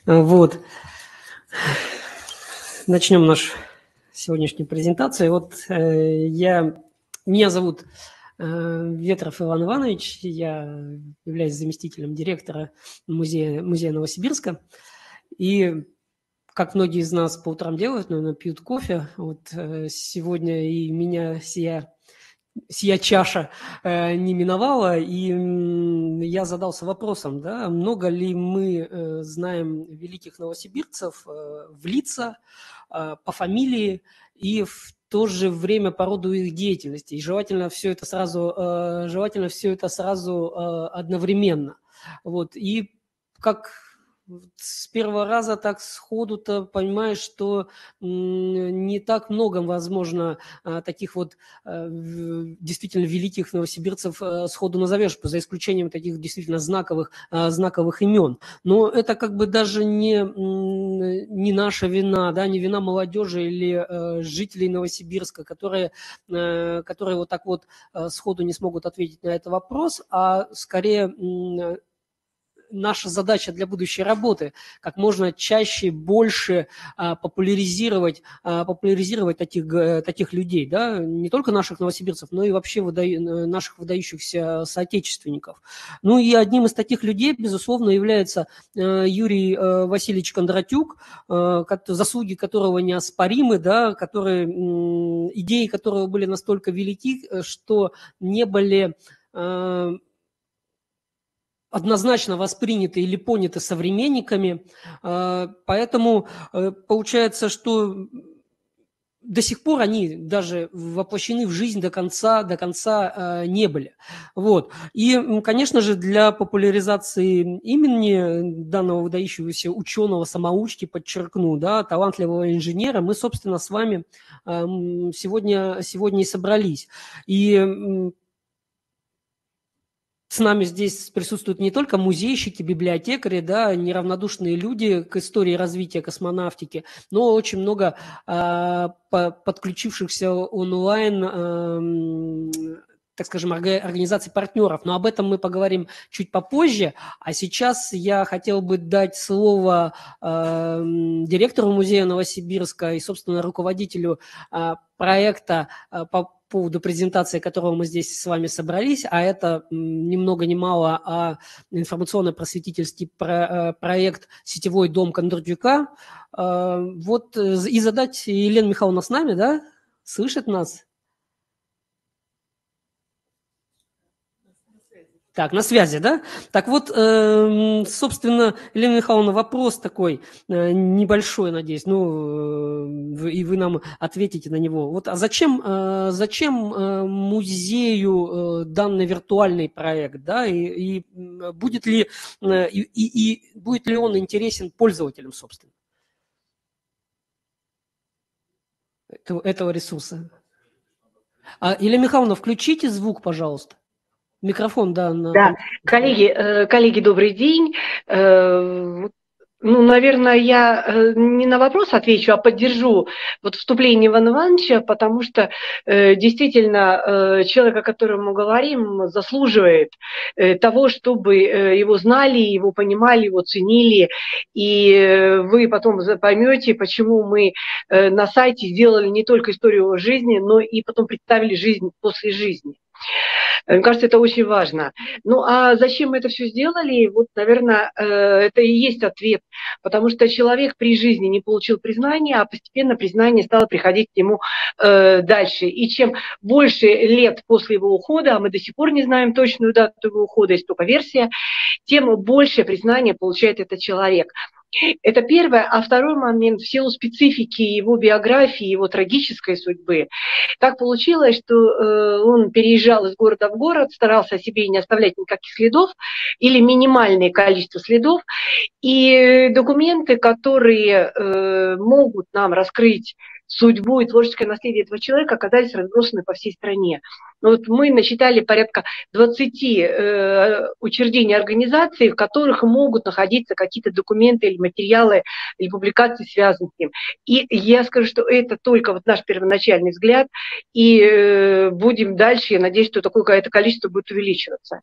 Вот. Начнем нашу сегодняшнюю презентацию. Меня зовут Ветров Иван Иванович, я являюсь заместителем директора музея Новосибирска. И как многие из нас по утрам делают, наверное, пьют кофе, сегодня и меня сия чаша не миновала, и я задался вопросом, да, много ли мы знаем великих новосибирцев в лица, по фамилии и в то же время по роду их деятельности. И желательно все это сразу одновременно. И как с первого раза так сходу-то понимаешь, что не так много, возможно, таких действительно великих новосибирцев сходу назовешь, за исключением таких действительно знаковых имен. Но это как бы даже не наша вина, да, не вина молодежи или жителей Новосибирска, которые вот так вот сходу не смогут ответить на этот вопрос, а скорее наша задача для будущей работы как можно чаще, больше популяризировать таких людей, да, не только наших новосибирцев, но и вообще наших выдающихся соотечественников. Ну и одним из таких людей, безусловно, является Юрий Васильевич Кондратюк, заслуги которого неоспоримы, да, идеи которого были настолько велики, что не были однозначно восприняты или поняты современниками, поэтому получается, что до сих пор они даже воплощены в жизнь до конца не были. И, конечно же, для популяризации имени данного выдающегося ученого-самоучки, подчеркну, да, талантливого инженера, мы, собственно, с вами сегодня и собрались. И с нами здесь присутствуют не только музейщики, библиотекари, да, неравнодушные люди к истории развития космонавтики, но очень много подключившихся онлайн, так скажем, организаций партнеров. Но об этом мы поговорим чуть попозже. А сейчас я хотел бы дать слово директору музея Новосибирска и, собственно, руководителю проекта по поводу презентации, которого мы здесь с вами собрались, а это ни много ни мало информационно-просветительский проект «Сетевой дом Кондратюка». И задать... Елена Михайловна с нами, да? Слышит нас? Так, на связи, да? Так вот, собственно, Елена Михайловна, вопрос такой небольшой, надеюсь, и вы нам ответите на него. А зачем музею данный виртуальный проект, да? И будет ли он интересен пользователям, собственно, этого ресурса? Елена Михайловна, включите звук, пожалуйста. Микрофон, да. Да, коллеги, добрый день. Наверное, я не на вопрос отвечу, а поддержу вступление Ивана Ивановича, потому что действительно человек, о котором мы говорим, заслуживает того, чтобы его знали, его понимали, его ценили. И вы потом поймете, почему мы на сайте сделали не только историю его жизни, но и потом представили жизнь после жизни. Мне кажется, это очень важно. А зачем мы это все сделали? Наверное, это и есть ответ. Потому что человек при жизни не получил признания, а постепенно признание стало приходить к нему дальше. И чем больше лет после его ухода, а мы до сих пор не знаем точную дату его ухода, есть только версия, тем больше признания получает этот человек. Это первое. А второй момент, в силу специфики его биографии, его трагической судьбы, так получилось, что он переезжал из города в город, старался о себе не оставлять никаких следов или минимальное количество следов. И документы, которые могут нам раскрыть судьбу и творческое наследие этого человека, оказались разбросаны по всей стране. Мы насчитали порядка 20 учреждений, организаций, в которых могут находиться какие-то документы или материалы, или публикации, связанные с ним. И я скажу, что это только наш первоначальный взгляд, и будем дальше, я надеюсь, что это количество будет увеличиваться.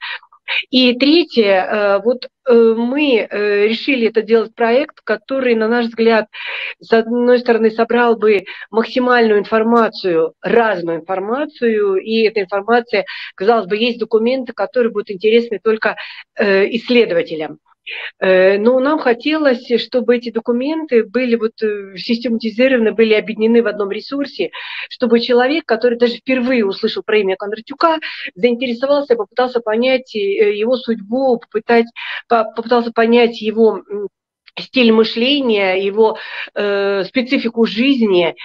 И третье, вот мы решили это делать проект, который, на наш взгляд, с одной стороны, собрал бы максимальную информацию, разную информацию, и эта информация, казалось бы, есть документы, которые будут интересны только исследователям. Но нам хотелось, чтобы эти документы были вот систематизированы, были объединены в одном ресурсе, чтобы человек, который даже впервые услышал про имя Кондратюка, заинтересовался, попытался понять его судьбу, попытался понять его стиль мышления, его специфику жизни.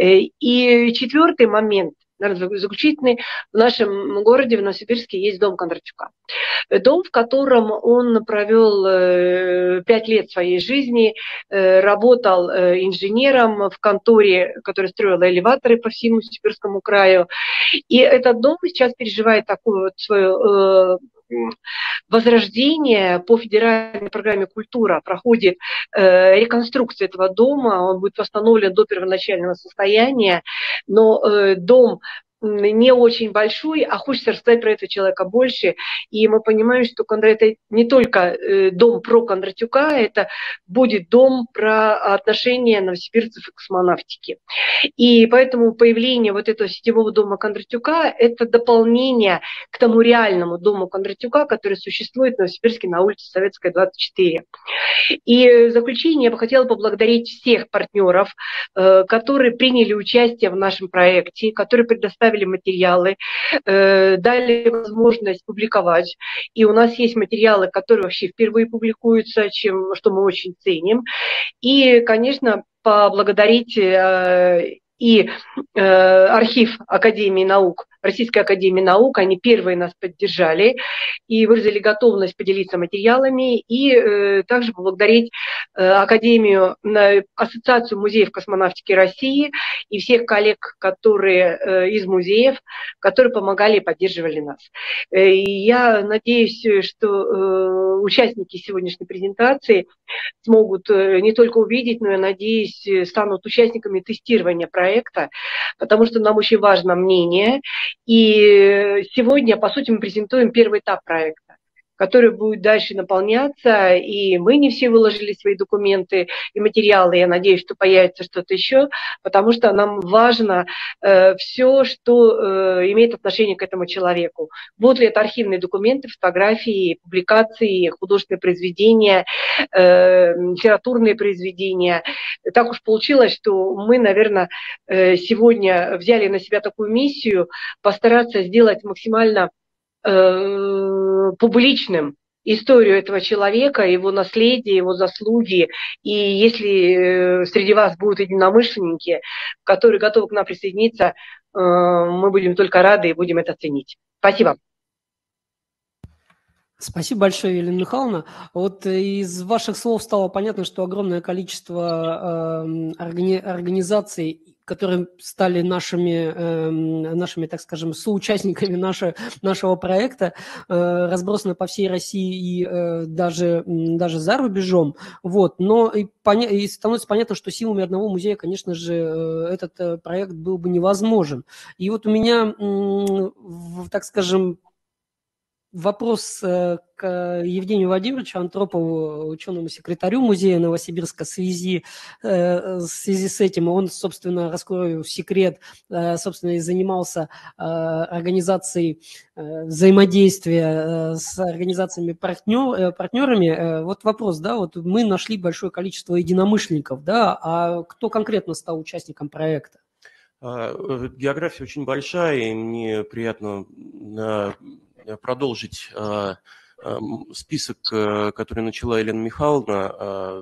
И четвертый момент, наверное, заключительный, в нашем городе, в Новосибирске, есть дом Кондратюка. Дом, в котором он провел 5 лет своей жизни, работал инженером в конторе, которая строила элеваторы по всему Сибирскому краю. И этот дом сейчас переживает такую вот свою возрождение по федеральной программе «Культура». Проходит реконструкция этого дома, он будет восстановлен до первоначального состояния, но дом не очень большой, а хочется рассказать про этого человека больше. И мы понимаем, что это не только дом про Кондратюка, это будет дом про отношения новосибирцев и космонавтики. И поэтому появление вот этого сетевого дома Кондратюка – это дополнение к тому реальному дому Кондратюка, который существует в Новосибирске на улице Советская, 24. И в заключение я бы хотела поблагодарить всех партнеров, которые приняли участие в нашем проекте, которые предоставили материалы, дали возможность публиковать. И у нас есть материалы, которые вообще впервые публикуются, что мы очень ценим. И, конечно, поблагодарить и архив Академии наук, Российской Академии наук, они первые нас поддержали и выразили готовность поделиться материалами, и также поблагодарить Академию, Ассоциацию музеев космонавтики России и всех коллег, которые из музеев, которые помогали и поддерживали нас. И я надеюсь, что участники сегодняшней презентации смогут не только увидеть, но, я надеюсь, станут участниками тестирования проекта, потому что нам очень важно мнение. И сегодня, по сути, мы презентуем первый этап проекта, который будет дальше наполняться, и мы не все выложили свои документы и материалы, я надеюсь, что появится что-то еще, потому что нам важно все, что имеет отношение к этому человеку. Будут ли это архивные документы, фотографии, публикации, художественные произведения, литературные произведения. Так уж получилось, что мы, наверное, сегодня взяли на себя такую миссию постараться сделать максимально публичным историю этого человека, его наследие, его заслуги. И если среди вас будут единомышленники, которые готовы к нам присоединиться, мы будем только рады и будем это ценить. Спасибо. Спасибо большое, Елена Михайловна. Вот из ваших слов стало понятно, что огромное количество организаций, которые стали нашими, так скажем, соучастниками нашего проекта, разбросаны по всей России и даже за рубежом. Вот. Но и становится понятно, что силами одного музея, конечно же, этот проект был бы невозможен. И вот у меня, так скажем, вопрос к Евгению Владимировичу Антропову, ученому секретарю музея Новосибирска, в связи с этим. Он, собственно, раскрою секрет, собственно, и занимался организацией взаимодействия с организациями партнерами. Вот вопрос, да, вот мы нашли большое количество единомышленников, да, а кто конкретно стал участником проекта? География очень большая, и мне приятно продолжить список, который начала Елена Михайловна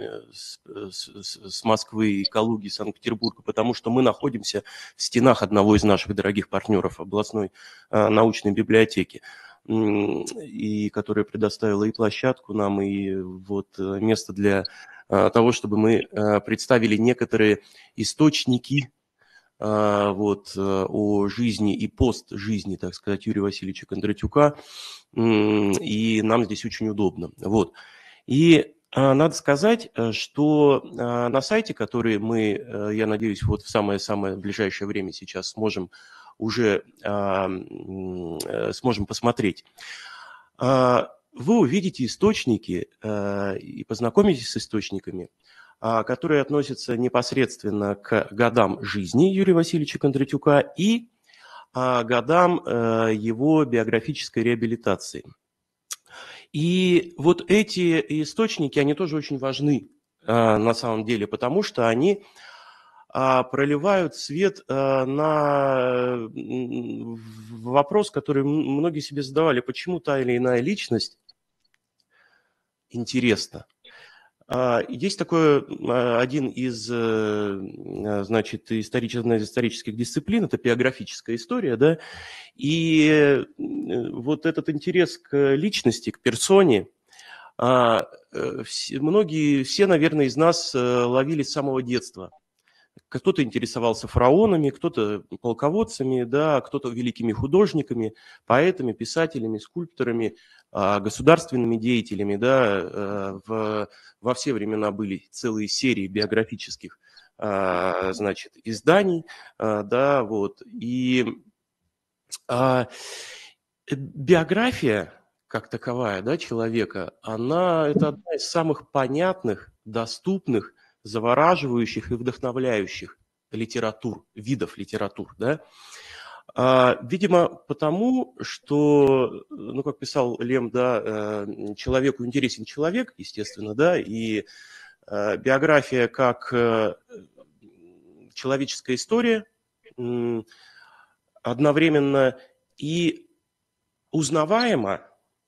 с Москвы и Калуги, Санкт-Петербурга, потому что мы находимся в стенах одного из наших дорогих партнеров, областной научной библиотеки, и которая предоставила и площадку нам, и вот место для того, чтобы мы представили некоторые источники вот, о жизни и постжизни, так сказать, Юрия Васильевича Кондратюка, и нам здесь очень удобно. Вот. И надо сказать, что на сайте, который мы, я надеюсь, вот в самое-самое ближайшее время сейчас сможем посмотреть, вы увидите источники и познакомитесь с источниками, которые относятся непосредственно к годам жизни Юрия Васильевича Кондратюка и годам его биографической реабилитации. И вот эти источники, они тоже очень важны на самом деле, потому что они проливают свет на вопрос, который многие себе задавали, почему та или иная личность интересна. Есть такой один из, значит, исторических дисциплин, это биографическая история, да, и вот этот интерес к личности, к персоне, многие, все, наверное, из нас ловили с самого детства. Кто-то интересовался фараонами, кто-то полководцами, да, кто-то великими художниками, поэтами, писателями, скульпторами, государственными деятелями. Да, во все времена были целые серии биографических, значит, изданий. Да, вот. И биография как таковая, да, человека, это одна из самых понятных, доступных, завораживающих и вдохновляющих видов литератур, да. Видимо, потому что, ну, как писал Лем, да, человеку интересен человек, естественно, да, и биография как человеческая история одновременно и узнаваема,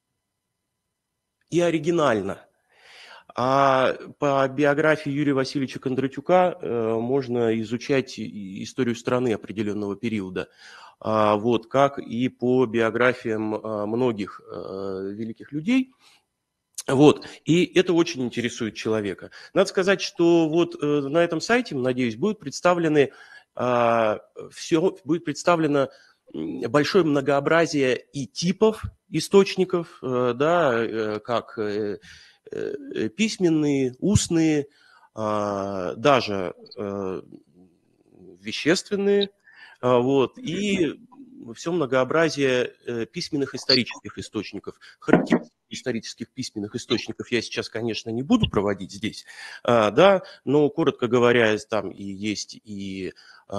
и оригинально. А по биографии Юрия Васильевича Кондратюка можно изучать историю страны определенного периода, вот, как и по биографиям многих великих людей. Вот, и это очень интересует человека. Надо сказать, что вот на этом сайте, надеюсь, будет представлено большое многообразие и типов источников, да, как письменные, устные, даже вещественные, вот, и все многообразие письменных исторических источников. Характеристики исторических письменных источников я сейчас, конечно, не буду проводить здесь, да, но, коротко говоря, там и есть и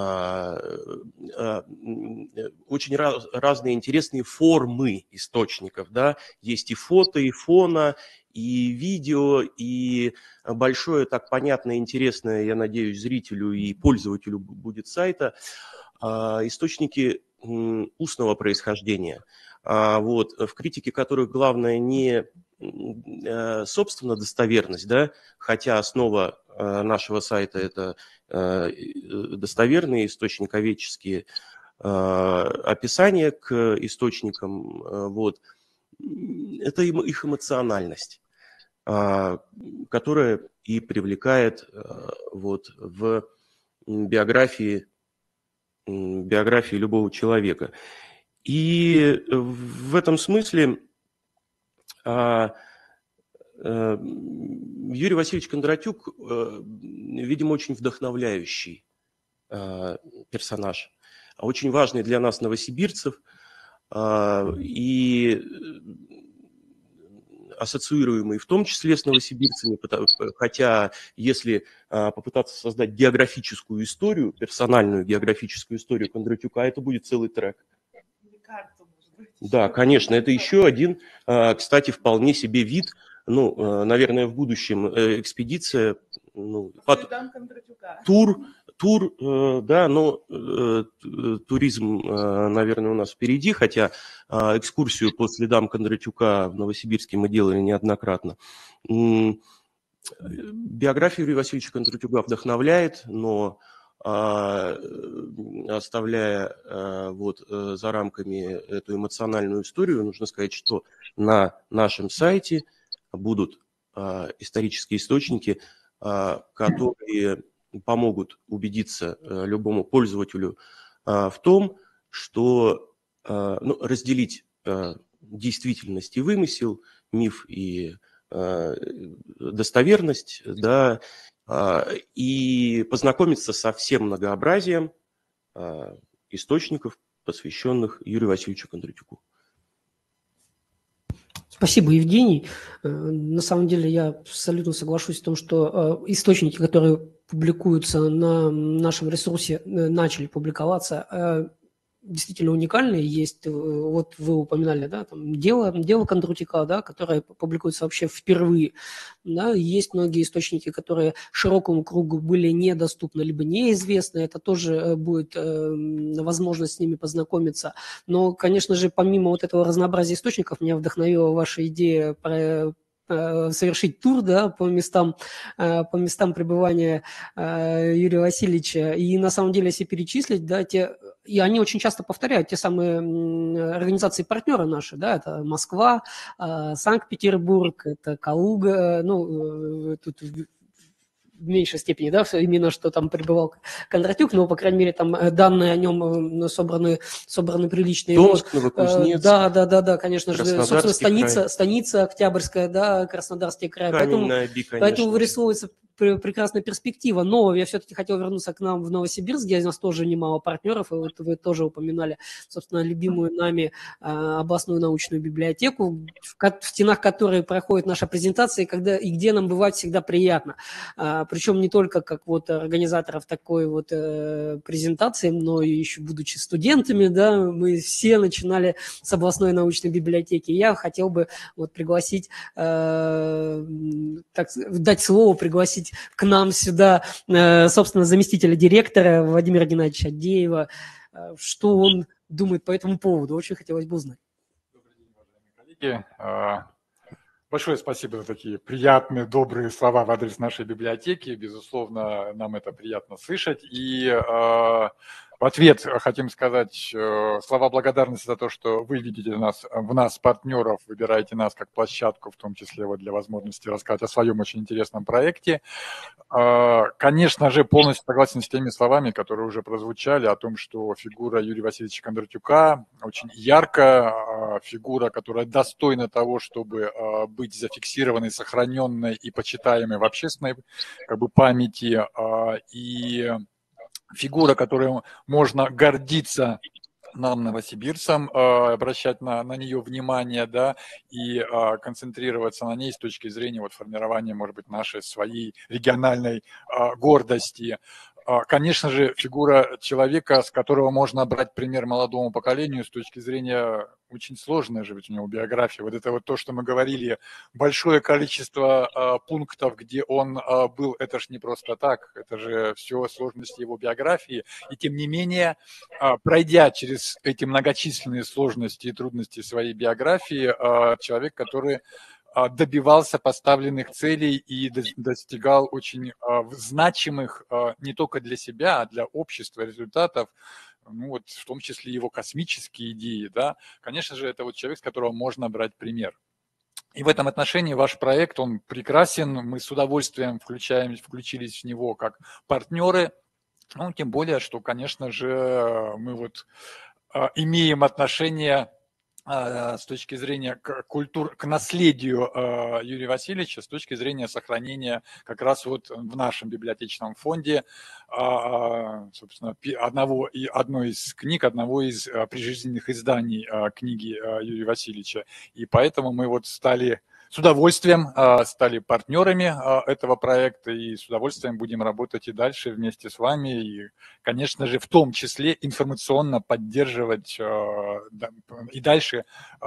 очень разные интересные формы источников, да, есть и фото, и фона, и видео, и большое, так понятное, интересное, я надеюсь, зрителю и пользователю будет сайта, источники устного происхождения, вот, в критике которых главное не собственно достоверность, да, хотя основа нашего сайта – это достоверные источниковедческие описания к источникам, вот, это их эмоциональность, которая и привлекает вот в биографии любого человека. И в этом смысле Юрий Васильевич Кондратюк, видимо, очень вдохновляющий персонаж, очень важный для нас, новосибирцев, и ассоциируемый в том числе с новосибирцами, хотя если попытаться создать географическую историю, персональную географическую историю Кондратюка, это будет целый трек. Да, конечно, это еще один, кстати, вполне себе вид, ну, наверное, в будущем экспедиция, ну, тур, да, но туризм, наверное, у нас впереди, хотя экскурсию по следам Кондратюка в Новосибирске мы делали неоднократно. Биография Юрия Васильевича Кондратюка вдохновляет, но оставляя вот за рамками эту эмоциональную историю, нужно сказать, что на нашем сайте будут исторические источники, которые помогут убедиться любому пользователю в том, что разделить действительность и вымысел, миф и достоверность, да, и познакомиться со всем многообразием источников, посвященных Юрию Васильевичу Кондратюку. Спасибо, Евгений. На самом деле я абсолютно соглашусь в том, что источники, которые публикуются на нашем ресурсе, начали публиковаться, действительно уникальные. Есть, вот вы упоминали, да, там дело Кондратюка, да, которое публикуется вообще впервые. Да, есть многие источники, которые широкому кругу были недоступны, либо неизвестны. Это тоже будет возможность с ними познакомиться. Но, конечно же, помимо вот этого разнообразия источников, меня вдохновила ваша идея про совершить тур, да, по местам пребывания Юрия Васильевича. И на самом деле, если перечислить, да, и они очень часто повторяют те самые организации-партнеры наши, да, это Москва, Санкт-Петербург, это Калуга, ну, тут в меньшей степени, да, именно что там пребывал Кондратюк, но, по крайней мере, там данные о нем собраны приличные. Томск, Новокузнецк. Да, конечно же, собственно, край. станица Октябрьская, да, Краснодарский край. Каменная Би, Поэтому вырисовывается прекрасная перспектива. Но я все-таки хотел вернуться к нам в Новосибирск, где у нас тоже немало партнеров, и вот вы тоже упоминали, собственно, любимую нами областную научную библиотеку, в стенах которой проходит наша презентация, и где нам бывает всегда приятно. Причем не только как вот организаторов такой вот презентации, но и еще будучи студентами, да, мы все начинали с областной научной библиотеки. Я хотел бы вот пригласить, дать слово, пригласить к нам сюда, собственно, заместителя директора Владимира Геннадьевича Адеева. Что он думает по этому поводу? Очень хотелось бы узнать. Добрый день, уважаемые коллеги. Большое спасибо за такие приятные, добрые слова в адрес нашей библиотеки. Безусловно, нам это приятно слышать. И в ответ хотим сказать слова благодарности за то, что вы видите в нас партнеров, выбираете нас как площадку, в том числе вот для возможности рассказать о своем очень интересном проекте. Конечно же, полностью согласен с теми словами, которые уже прозвучали, о том, что фигура Юрия Васильевича Кондратюка очень яркая, фигура, которая достойна того, чтобы быть зафиксированной, сохраненной и почитаемой в общественной памяти, и фигура, которой можно гордиться нам, новосибирцам, обращать на нее внимание, да, и концентрироваться на ней с точки зрения вот формирования, может быть, нашей своей региональной гордости. Конечно же, фигура человека, с которого можно брать пример молодому поколению с точки зрения очень сложной же ведь у него биография. Вот это вот то, что мы говорили, большое количество пунктов, где он был, это же не просто так, это же все сложности его биографии. И тем не менее, пройдя через эти многочисленные сложности и трудности своей биографии, человек, который добивался поставленных целей и достигал очень значимых не только для себя, а для общества результатов, ну вот в том числе его космические идеи, да, конечно же, это вот человек, с которого можно брать пример. И в этом отношении ваш проект, он прекрасен, мы с удовольствием включились в него как партнеры, ну, тем более, что, конечно же, мы вот имеем отношение с точки зрения к наследию Юрия Васильевича, с точки зрения сохранения как раз вот в нашем библиотечном фонде, собственно, одной из книг, одного из прижизненных изданий книги Юрия Васильевича. И поэтому мы вот с удовольствием стали партнерами этого проекта и с удовольствием будем работать и дальше вместе с вами. И, конечно же, в том числе информационно поддерживать и дальше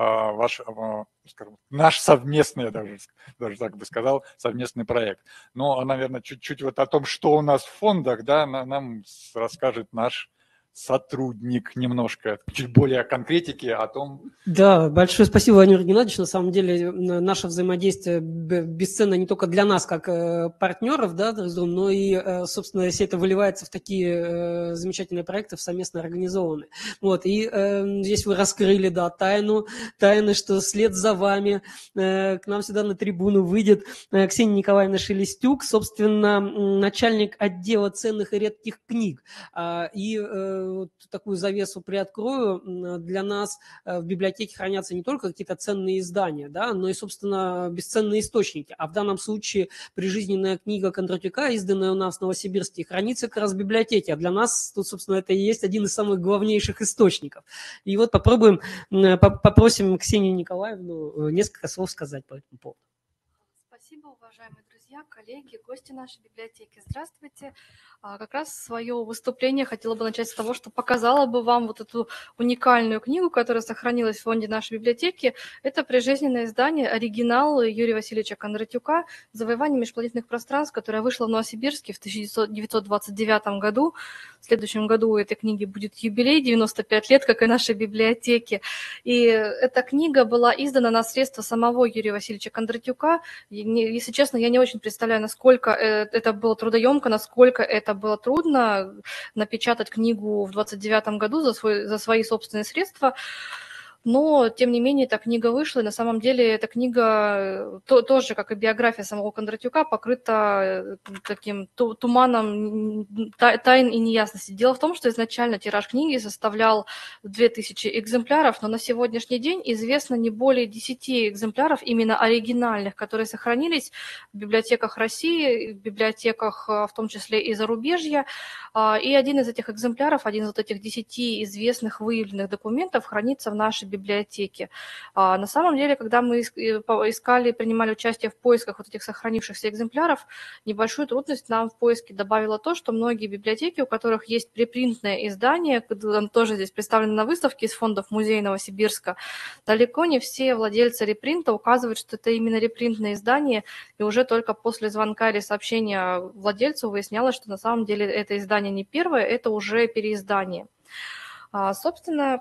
наш совместный, я даже так бы сказал, совместный проект. Но, наверное, чуть-чуть вот о том, что у нас в фондах, да, нам расскажет наш сотрудник немножко, чуть более конкретики о том. Да, большое спасибо, Владимир Геннадьевич. На самом деле наше взаимодействие бесценно не только для нас, как партнеров, да, но и, собственно, если это выливается в такие замечательные проекты, совместно организованные. Вот, и здесь вы раскрыли, да, тайны, что вслед за вами к нам сюда на трибуну выйдет Ксения Николаевна Шелестюк, собственно, начальник отдела ценных и редких книг. И вот такую завесу приоткрою, для нас в библиотеке хранятся не только какие-то ценные издания, да, но и, собственно, бесценные источники. А в данном случае прижизненная книга Кондратюка, изданная у нас в Новосибирске, хранится как раз в библиотеке. А для нас тут, собственно, это и есть один из самых главнейших источников. И вот попросим Ксению Николаевну несколько слов сказать по этому поводу. Спасибо, уважаемые друзья, коллеги, гости нашей библиотеки. Здравствуйте. Как раз свое выступление хотела бы начать с того, что показала бы вам вот эту уникальную книгу, которая сохранилась в фонде нашей библиотеки. Это прижизненное издание, оригинал Юрия Васильевича Кондратюка «Завоевание межпланетных пространств», которое вышло в Новосибирске в 1929 году. В следующем году у этой книги будет юбилей, 95 лет, как и нашей библиотеки. И эта книга была издана на средства самого Юрия Васильевича Кондратюка. Если честно, я не очень представляю, насколько это было трудоемко, насколько это было трудно напечатать книгу в 29 году за свои собственные средства. Но, тем не менее, эта книга вышла, и на самом деле эта книга тоже, как и биография самого Кондратюка, покрыта таким туманом тайн и неясностей. Дело в том, что изначально тираж книги составлял 2000 экземпляров, но на сегодняшний день известно не более 10 экземпляров именно оригинальных, которые сохранились в библиотеках России, в библиотеках в том числе и зарубежья. И один из этих экземпляров, один из вот этих 10 известных выявленных документов хранится в нашей библиотеки. На самом деле, когда мы искали, принимали участие в поисках вот этих сохранившихся экземпляров, небольшую трудность нам в поиске добавило то, что многие библиотеки, у которых есть препринтное издание, тоже здесь представлено на выставке из фондов музея Новосибирска, далеко не все владельцы репринта указывают, что это именно репринтное издание, и уже только после звонка или сообщения владельцу выяснялось, что на самом деле это издание не первое, это уже переиздание. Собственно,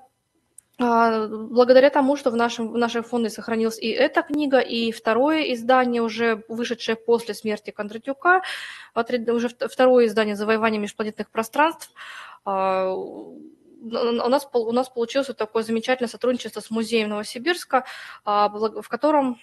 благодаря тому, что в нашем фонде сохранилась и эта книга, и второе издание, уже вышедшее после смерти Кондратюка, уже второе издание «Завоевание межпланетных пространств», у нас получилось вот такое замечательное сотрудничество с музеем Новосибирска, в котором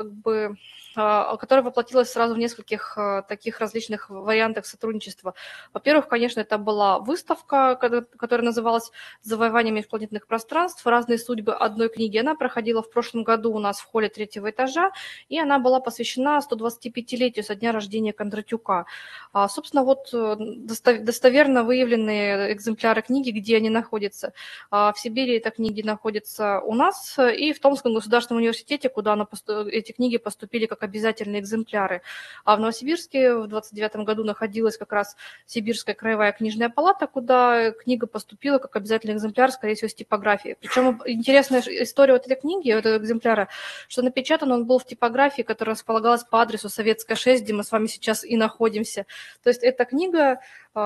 которая воплотилась сразу в нескольких таких различных вариантах сотрудничества. Во-первых, конечно, это была выставка, которая называлась «Завоевание межпланетных пространств. Разные судьбы одной книги». Она проходила в прошлом году у нас в холле 3-го этажа, и она была посвящена 125-летию со дня рождения Кондратюка. Собственно, вот достоверно выявленные экземпляры книги, где они находятся. В Сибири эти книги находятся у нас и в Томском государственном университете, куда эти книги поступили как обязательные экземпляры. А в Новосибирске в 1929 году находилась как раз Сибирская краевая книжная палата, куда книга поступила как обязательный экземпляр, скорее всего, с типографией. Причем интересная история вот этой книги, этого экземпляра, что напечатан он был в типографии, которая располагалась по адресу Советская 6, где мы с вами сейчас и находимся. То есть эта книга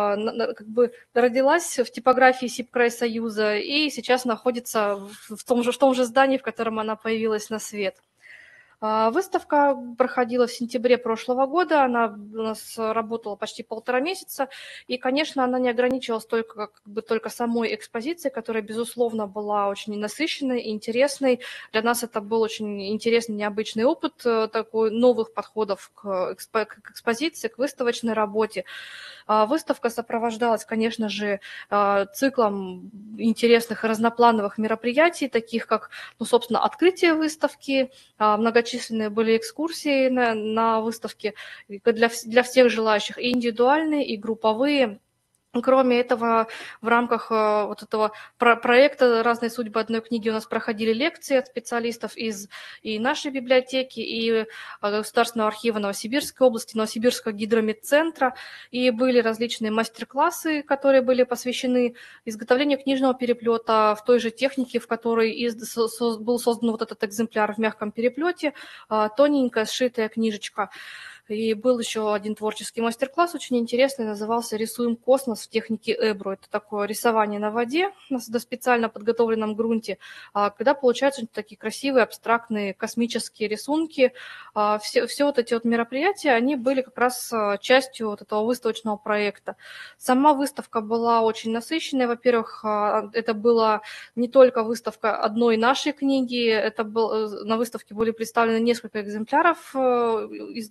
родилась в типографии Сибкрайсоюза и сейчас находится в том же здании, в котором она появилась на свет. Выставка проходила в сентябре прошлого года, она у нас работала почти 1,5 месяца, и, конечно, она не ограничивалась только самой экспозицией, которая, безусловно, была очень насыщенной и интересной. Для нас это был очень интересный, необычный опыт, такой новых подходов к экспозиции, к выставочной работе. Выставка сопровождалась, конечно же, циклом интересных и разноплановых мероприятий, таких как, собственно, открытие выставки, многочисленные были экскурсии на выставке для всех желающих, и индивидуальные, и групповые. Кроме этого, в рамках вот этого проекта «Разные судьбы одной книги» у нас проходили лекции от специалистов из и нашей библиотеки, и Государственного архива Новосибирской области, Новосибирского гидромедцентра, и были различные мастер-классы, которые были посвящены изготовлению книжного переплета в той же технике, в которой был создан вот этот экземпляр в мягком переплете, тоненькая сшитая книжечка. И был еще один творческий мастер-класс, очень интересный, назывался «Рисуем космос в технике Эбро». Это такое рисование на воде, на специально подготовленном грунте, когда получаются такие красивые, абстрактные космические рисунки. Все вот эти вот мероприятия, они были как раз частью вот этого выставочного проекта. Сама выставка была очень насыщенная. Во-первых, это была не только выставка одной нашей книги, на выставке были представлены несколько экземпляров издания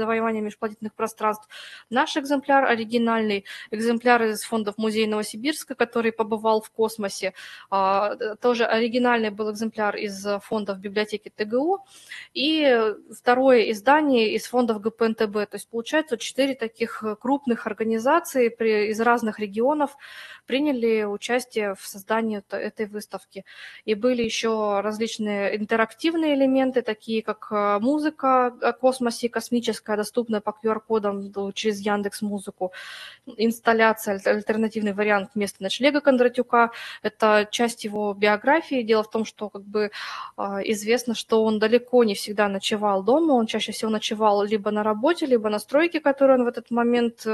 завоевания межпланетных пространств. Наш экземпляр оригинальный, экземпляр из фондов Музея Новосибирска, который побывал в космосе. Тоже оригинальный был экземпляр из фондов библиотеки ТГУ. И второе издание из фондов ГПНТБ. То есть, получается, 4 таких крупных организации из разных регионов приняли участие в создании этой выставки. И были еще различные интерактивные элементы, такие как музыка о космосе, космическая, доступная по QR-кодам через Яндекс.Музыку, инсталляция, альтернативный вариант места ночлега Кондратюка. Это часть его биографии. Дело в том, что известно, что он далеко не всегда ночевал дома, он чаще всего ночевал либо на работе, либо на стройке, которую он в этот момент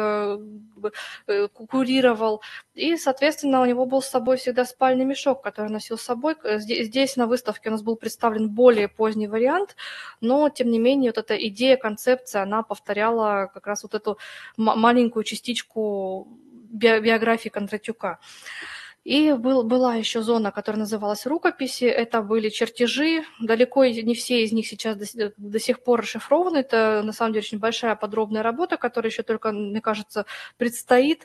курировал. И, соответственно, у него был с собой всегда спальный мешок, который носил с собой. Здесь на выставке у нас был представлен более поздний вариант, но, тем не менее, вот эта идея, концепция, она повторяла как раз вот эту маленькую частичку биографии Кондратюка. И была еще зона, которая называлась рукописи. Это были чертежи. Далеко не все из них сейчас до сих пор расшифрованы. Это, на самом деле, очень большая подробная работа, которая еще только, мне кажется, предстоит.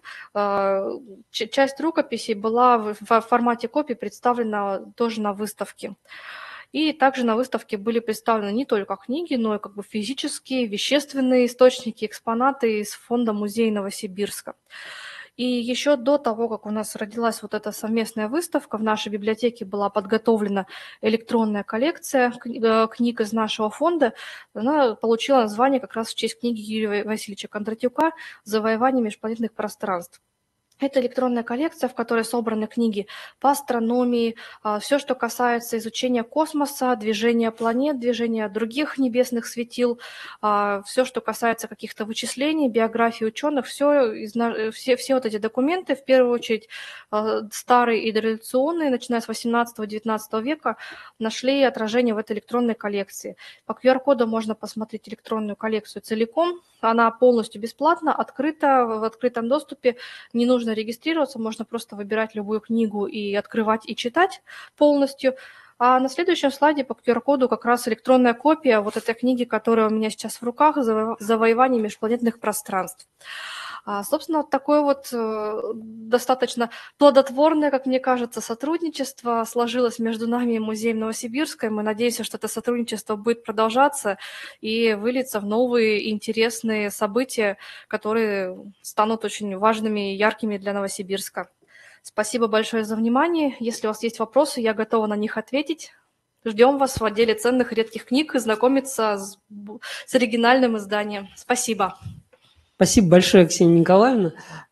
Часть рукописей была в формате копий представлена тоже на выставке. И также на выставке были представлены не только книги, но и физические, вещественные источники, экспонаты из фонда Музея Новосибирска. И еще до того, как у нас родилась вот эта совместная выставка, в нашей библиотеке была подготовлена электронная коллекция книг из нашего фонда. Она получила название как раз в честь книги Юрия Васильевича Кондратюка «Завоевание межпланетных пространств». Это электронная коллекция, в которой собраны книги по астрономии, все, что касается изучения космоса, движения планет, движения других небесных светил, все, что касается каких-то вычислений, биографии ученых, все вот эти документы, в первую очередь старые и дореволюционные, начиная с 18-19 века, нашли отражение в этой электронной коллекции. По QR-коду можно посмотреть электронную коллекцию целиком. Она полностью бесплатна, открыта, в открытом доступе, не нужно регистрироваться, можно просто выбирать любую книгу и открывать и читать полностью. А на следующем слайде по QR-коду как раз электронная копия вот этой книги, которая у меня сейчас в руках, «Завоевание межпланетных пространств». Собственно, вот такое вот достаточно плодотворное, как мне кажется, сотрудничество сложилось между нами и Музеем Новосибирска. Мы надеемся, что это сотрудничество будет продолжаться и выльется в новые интересные события, которые станут очень важными и яркими для Новосибирска. Спасибо большое за внимание. Если у вас есть вопросы, я готова на них ответить. Ждем вас в отделе ценных и редких книг и знакомиться с оригинальным изданием. Спасибо. Спасибо большое, Ксения Николаевна.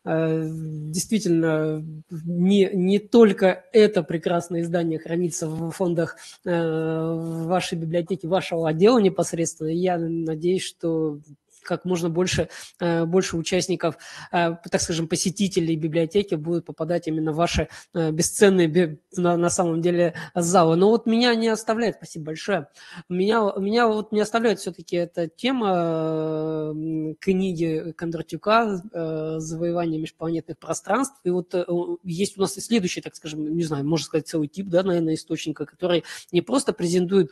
Действительно, не только это прекрасное издание хранится в фондах вашей библиотеки, вашего отдела непосредственно. Я надеюсь, что как можно больше участников, так скажем, посетителей библиотеки будут попадать именно в ваши бесценные, на самом деле, залы. Но вот меня не оставляет, спасибо большое, меня вот не оставляет все-таки эта тема книги Кондратюка «Завоевание межпланетных пространств». И вот есть у нас и следующий, так скажем, не знаю, можно сказать, целый тип, да, наверное, источника, который не просто презентует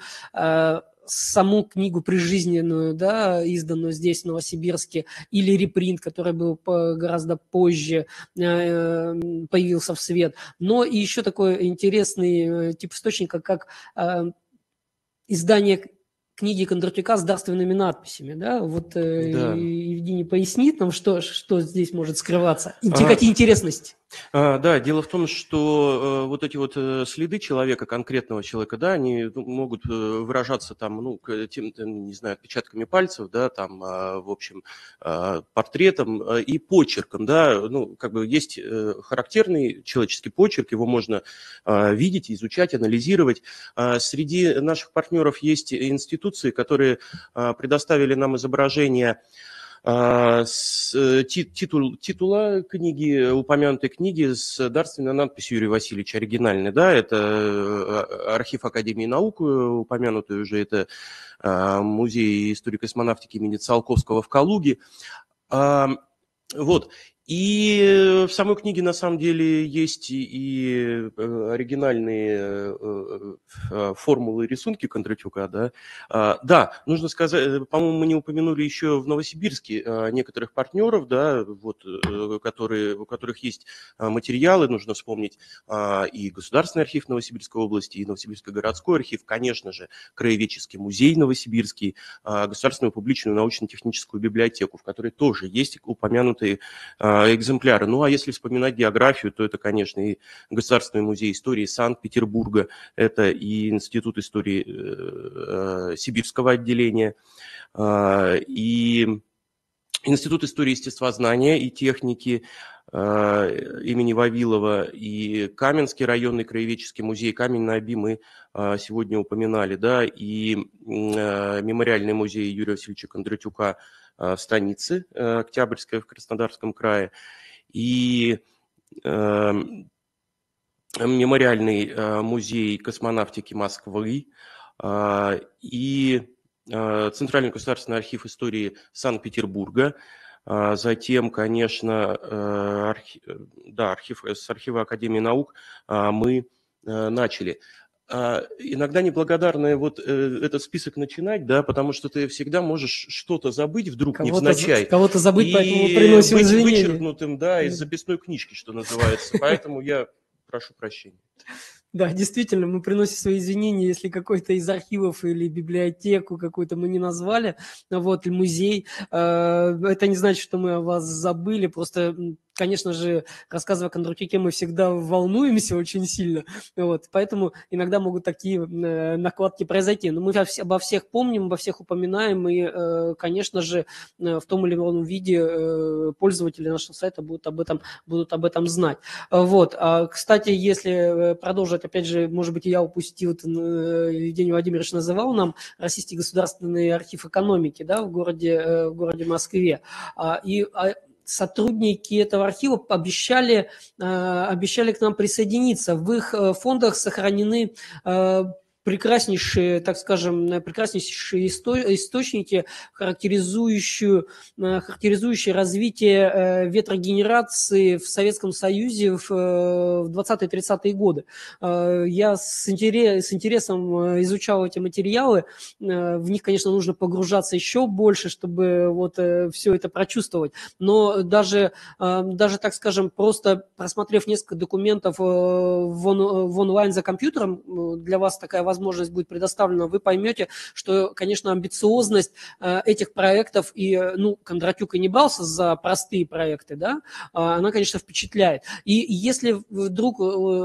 саму книгу прижизненную, да, изданную здесь, в Новосибирске, или репринт, который был гораздо позже, появился в свет, но и еще такой интересный тип источника, как издание книги Кондратюка с дарственными надписями, да, вот Евгений пояснит нам, что здесь может скрываться, какие интересности. Да, дело в том, что вот эти вот следы человека, конкретного человека, да, они могут выражаться там, не знаю, отпечатками пальцев, да, там, в общем, портретом и почерком, да, есть характерный человеческий почерк, его можно видеть, изучать, анализировать. Среди наших партнеров есть институции, которые предоставили нам изображение титула книги, упомянутой книги с дарственной надписью Юрия Васильевича, оригинальной, да, это архив Академии наук, упомянутый уже, это музей истории космонавтики имени Циолковского в Калуге. Вот. И в самой книге на самом деле есть и оригинальные формулы и рисунки Кондратюка, да. Да, нужно сказать, по-моему, мы не упомянули еще в Новосибирске некоторых партнеров, да, вот, у которых есть материалы, нужно вспомнить и Государственный архив Новосибирской области, и Новосибирский городской архив, конечно же, Краеведческий музей Новосибирский, Государственную публичную научно-техническую библиотеку, в которой тоже есть упомянутые экземпляры. Ну, а если вспоминать географию, то это, конечно, и Государственный музей истории Санкт-Петербурга, это и Институт истории Сибирского отделения, и Институт истории естествознания и техники имени Вавилова, и Каменский районный краеведческий музей, Камень-на Оби мы сегодня упоминали, да, и мемориальный музей Юрия Васильевича Кондратюка в станице Октябрьской в Краснодарском крае, и мемориальный музей космонавтики Москвы, и Центральный государственный архив истории Санкт-Петербурга, затем, конечно, архив, с архива Академии наук мы начали. Иногда неблагодарно вот этот список начинать, да, потому что ты всегда можешь что-то забыть вдруг невзначай. Кого-то забыть, поэтому приносим быть извинения. вычеркнутым, да, из записной книжки, что называется. Поэтому я прошу прощения. Да, действительно, мы приносим свои извинения, если какой-то из архивов или библиотеку какую-то мы не назвали, вот, или музей. Это не значит, что мы о вас забыли, просто, конечно же, рассказывая о Кондратюке, мы всегда волнуемся очень сильно, вот, поэтому иногда могут такие накладки произойти. Но мы обо всех помним, обо всех упоминаем, и, конечно же, в том или ином виде пользователи нашего сайта будут об этом знать. Вот. Кстати, если продолжить, опять же, может быть, я упустил, Евгений Владимирович называл нам Российский государственный архив экономики, да, в городе Москве. И сотрудники этого архива обещали к нам присоединиться. В их фондах сохранены прекраснейшие, так скажем, источники, характеризующие развитие ветрогенерации в Советском Союзе в 20-30-е годы. Я с интересом изучал эти материалы. В них, конечно, нужно погружаться еще больше, чтобы вот все это прочувствовать. Но даже, так скажем, просто просмотрев несколько документов в онлайн за компьютером, для вас такая возможность будет предоставлена, вы поймете, что, конечно, амбициозность этих проектов, и, Кондратюк и не брался за простые проекты, да, она, конечно, впечатляет. И если вдруг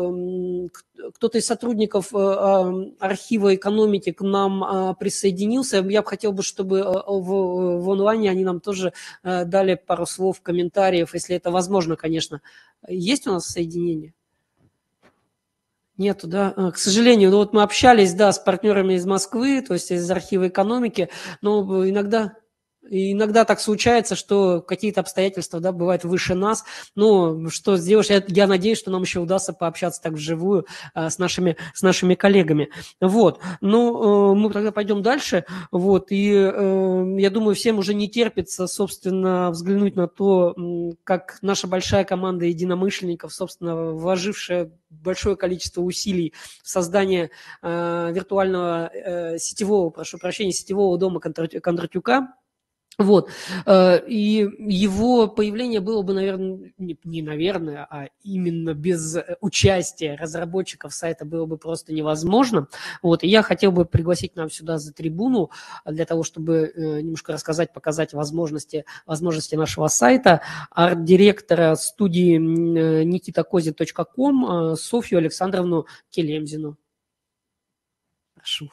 кто-то из сотрудников архива экономики к нам присоединился, я бы хотел, чтобы в онлайне они нам тоже дали пару слов, комментариев, если это возможно, конечно. Есть у нас соединение? Нету, да, к сожалению. Вот мы общались, да, с партнерами из Москвы, то есть из архива экономики, но иногда так случается, что какие-то обстоятельства, да, бывают выше нас. Ну, что сделаешь? Я надеюсь, что нам еще удастся пообщаться так вживую с нашими коллегами. Вот. Ну, мы тогда пойдем дальше. Вот. И я думаю, всем уже не терпится, собственно, взглянуть на то, как наша большая команда единомышленников, собственно, вложившая большое количество усилий в создание виртуального сетевого дома Кондратюка. Вот. И его появление было бы, наверное, а именно без участия разработчиков сайта было бы просто невозможно. Вот. И я хотел бы пригласить нам сюда за трибуну для того, чтобы немножко рассказать, показать возможности нашего сайта, арт-директора студии nikitakozi.com Софью Александровну Келемзину. Прошу.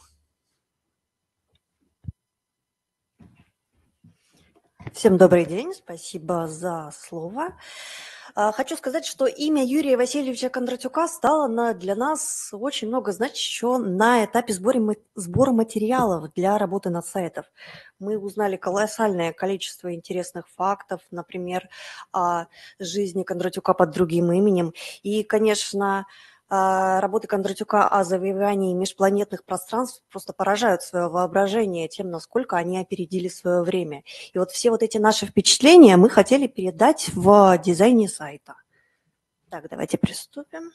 Всем добрый день, спасибо за слово. Хочу сказать, что имя Юрия Васильевича Кондратюка стало для нас очень много значить еще на этапе сбора материалов для работы над сайтом. Мы узнали колоссальное количество интересных фактов, например, о жизни Кондратюка под другим именем. И, конечно, работы Кондратюка о завоевании межпланетных пространств просто поражают свое воображение тем, насколько они опередили свое время. И вот все вот эти наши впечатления мы хотели передать в дизайне сайта. Так, давайте приступим.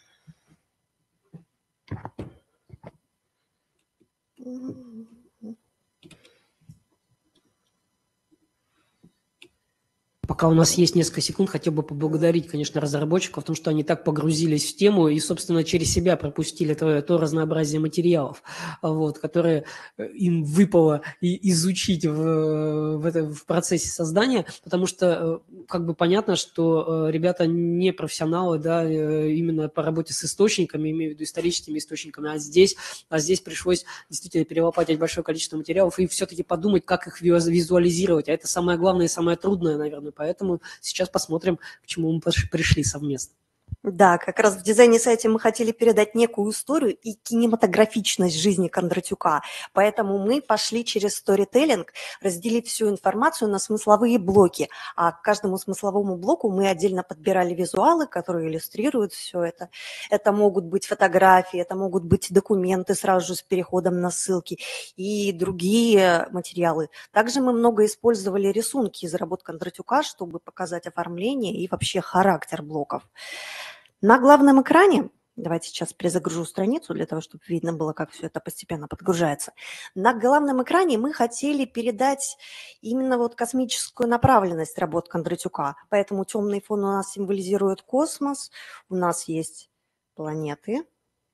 Пока у нас есть несколько секунд, хотел бы поблагодарить, конечно, разработчиков, потому что они так погрузились в тему и, собственно, через себя пропустили то разнообразие материалов, вот, которые им выпало изучить в процессе создания, потому что как бы понятно, что ребята не профессионалы, да, именно по работе с источниками, имею в виду историческими источниками, а здесь пришлось действительно перелопатить большое количество материалов и все-таки подумать, как их визуализировать, а это самое главное и самое трудное, наверное. Поэтому сейчас посмотрим, к чему мы пришли совместно. Да, как раз в дизайне сайта мы хотели передать некую историю и кинематографичность жизни Кондратюка. Поэтому мы пошли через сторителлинг, разделив всю информацию на смысловые блоки. А к каждому смысловому блоку мы отдельно подбирали визуалы, которые иллюстрируют все это. Это могут быть фотографии, это могут быть документы сразу же с переходом на ссылки и другие материалы. Также мы много использовали рисунки из работ Кондратюка, чтобы показать оформление и вообще характер блоков. На главном экране, давайте сейчас перезагружу страницу для того, чтобы видно было, как все это постепенно подгружается. На главном экране мы хотели передать именно вот космическую направленность работ Кондратюка. Поэтому темный фон у нас символизирует космос, у нас есть планеты,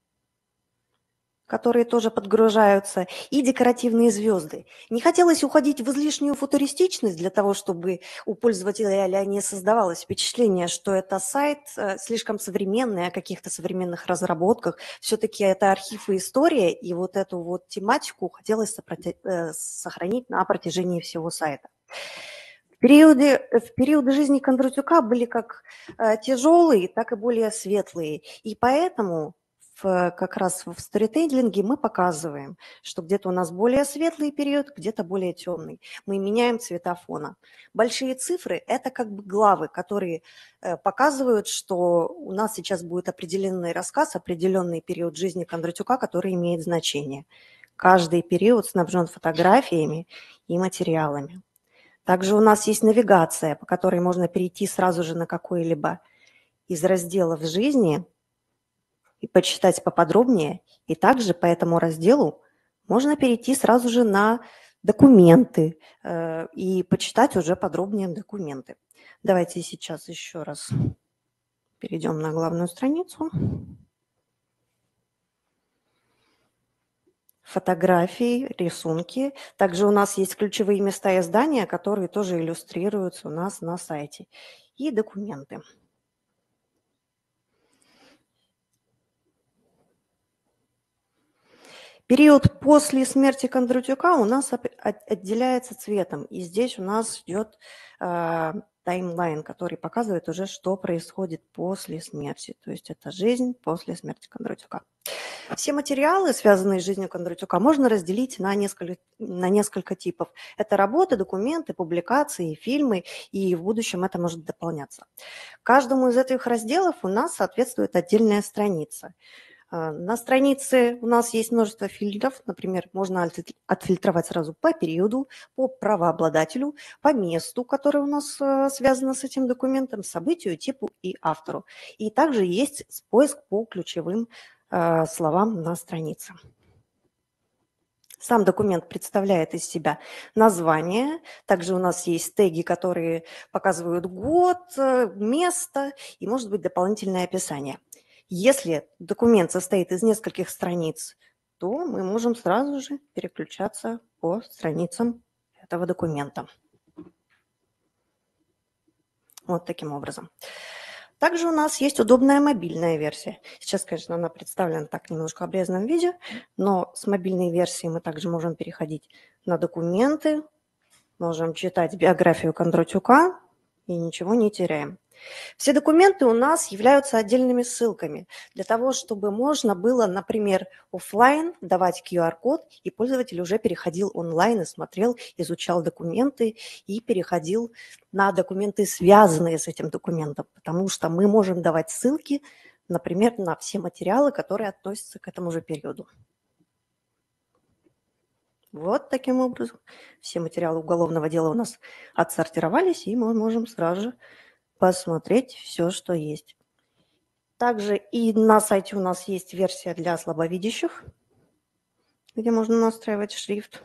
которые тоже подгружаются, и декоративные звезды. Не хотелось уходить в излишнюю футуристичность для того, чтобы у пользователя не создавалось впечатление, что это сайт слишком современный, о каких-то современных разработках. Все-таки это архив и история, и вот эту вот тематику хотелось сохранить на протяжении всего сайта. В периоды жизни Кондратюка были как тяжелые, так и более светлые, и поэтому как раз в сторителлинге мы показываем, что где-то у нас более светлый период, где-то более темный. Мы меняем цвета фона. Большие цифры – это как бы главы, которые показывают, что у нас сейчас будет определенный рассказ, определенный период жизни Кондратюка, который имеет значение. Каждый период снабжен фотографиями и материалами. Также у нас есть навигация, по которой можно перейти сразу же на какой-либо из разделов жизни и почитать поподробнее. И также по этому разделу можно перейти сразу же на документы и почитать уже подробнее документы. Давайте сейчас еще раз перейдем на главную страницу. Фотографии, рисунки. Также у нас есть ключевые места и здания, которые тоже иллюстрируются у нас на сайте. И документы. Период после смерти Кондратюка у нас отделяется цветом. И здесь у нас идет таймлайн, который показывает уже, что происходит после смерти. То есть это жизнь после смерти Кондратюка. Все материалы, связанные с жизнью Кондратюка, можно разделить на несколько типов. Это работы, документы, публикации, фильмы, и в будущем это может дополняться. Каждому из этих разделов у нас соответствует отдельная страница. На странице у нас есть множество фильтров, например, можно отфильтровать сразу по периоду, по правообладателю, по месту, которое у нас связано с этим документом, событию, типу и автору. И также есть поиск по ключевым словам на странице. Сам документ представляет из себя название, также у нас есть теги, которые показывают год, место и, может быть, дополнительное описание. Если документ состоит из нескольких страниц, то мы можем сразу же переключаться по страницам этого документа. Вот таким образом. Также у нас есть удобная мобильная версия. Сейчас, конечно, она представлена так немножко в обрезанном виде, но с мобильной версией мы также можем переходить на документы, можем читать биографию Кондратюка и ничего не теряем. Все документы у нас являются отдельными ссылками для того, чтобы можно было, например, офлайн давать QR-код, и пользователь уже переходил онлайн и смотрел, изучал документы и переходил на документы, связанные с этим документом, потому что мы можем давать ссылки например, на все материалы, которые относятся к этому же периоду. Вот таким образом все материалы уголовного дела у нас отсортировались, и мы можем сразу же посмотреть все, что есть. Также и на сайте у нас есть версия для слабовидящих, где можно настраивать шрифт.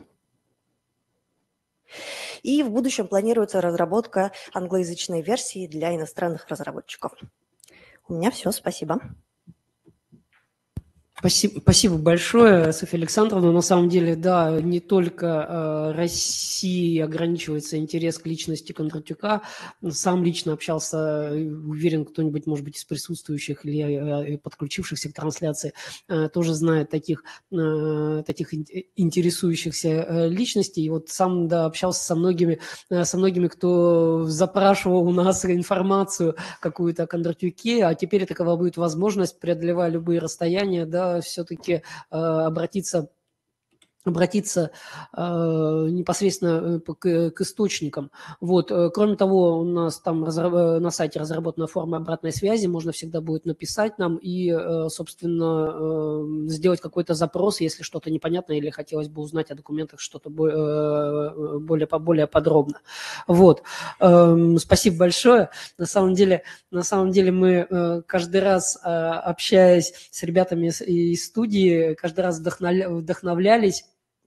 И в будущем планируется разработка англоязычной версии для иностранных разработчиков. У меня все, спасибо. Спасибо большое, Софья Александровна. На самом деле, да, не только России ограничивается интерес к личности Кондратюка. Сам лично общался, уверен, кто-нибудь, может быть, из присутствующих или подключившихся к трансляции, тоже знает таких интересующихся личностей. И вот сам, да, общался со многими, кто запрашивал у нас информацию какую-то о Кондратюке, а теперь такова будет возможность, преодолевая любые расстояния, да, все-таки обратиться непосредственно к источникам. Вот. Кроме того, у нас там на сайте разработана форма обратной связи, можно всегда будет написать нам и, собственно, сделать какой-то запрос, если что-то непонятно или хотелось бы узнать о документах что-то более подробно. Вот. Спасибо большое. На самом деле мы каждый раз, общаясь с ребятами из студии, каждый раз вдохновлялись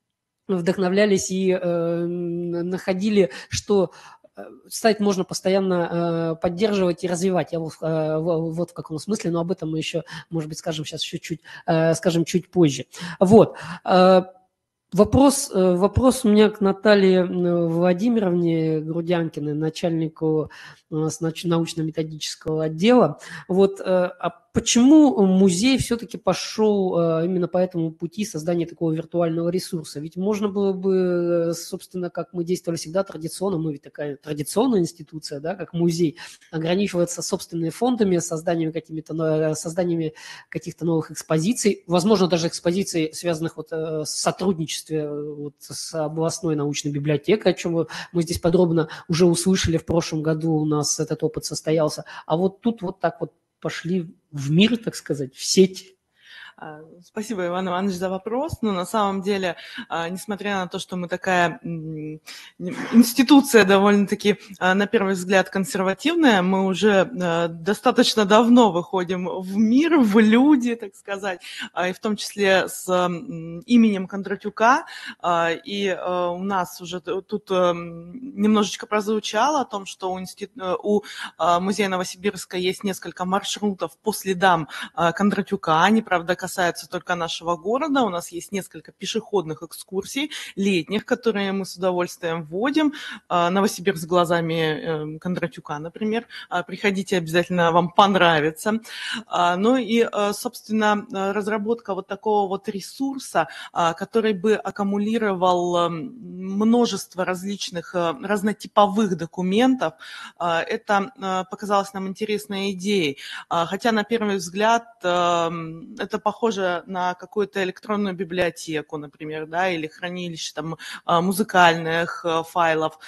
и находили, что сайт можно постоянно поддерживать и развивать. Я вот в каком смысле, но об этом мы еще, может быть, скажем сейчас чуть позже. Вот. Вопрос у меня к Наталье Владимировне Грудянкиной, начальнику научно-методического отдела. Вот, а почему музей все-таки пошел именно по этому пути создания такого виртуального ресурса? Ведь можно было бы, собственно, как мы действовали всегда традиционно, мы ведь такая традиционная институция, да, как музей, ограничиваться собственными фондами, созданиями каких-то новых экспозиций, возможно, даже экспозиций, связанных вот с сотрудничеством вот с областной научной библиотекой, о чем мы здесь подробно уже услышали в прошлом году, у нас этот опыт состоялся. А вот тут вот так вот пошли в мир, так сказать, в сеть. Спасибо, Иван Иванович, за вопрос. Но на самом деле, несмотря на то, что мы такая институция довольно-таки, на первый взгляд, консервативная, мы уже достаточно давно выходим в мир, в люди, так сказать, и в том числе с именем Кондратюка. И у нас уже тут немножечко прозвучало о том, что у музея Новосибирска есть несколько маршрутов по следам Кондратюка. Они, правда, касается только нашего города. У нас есть несколько пешеходных экскурсий летних, которые мы с удовольствием вводим. Новосибирск глазами Кондратюка, например. Приходите, обязательно вам понравится. Ну и, собственно, разработка вот такого вот ресурса, который бы аккумулировал множество различных разнотиповых документов, это показалось нам интересной идеей. Хотя, на первый взгляд, это похоже на какую-то электронную библиотеку, например, да, или хранилище там музыкальных файлов.